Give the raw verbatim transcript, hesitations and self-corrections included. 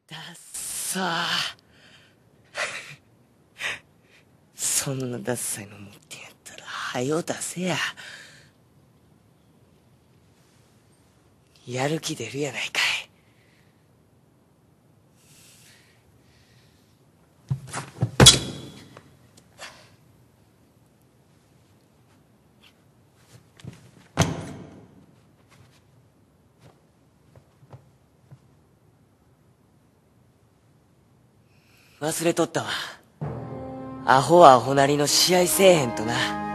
だっさーそんなダッサいの持ってんやったらはよ出せや。やる気出るやないかい。忘れとったわ。アホはアホなりの試合せえへんとな。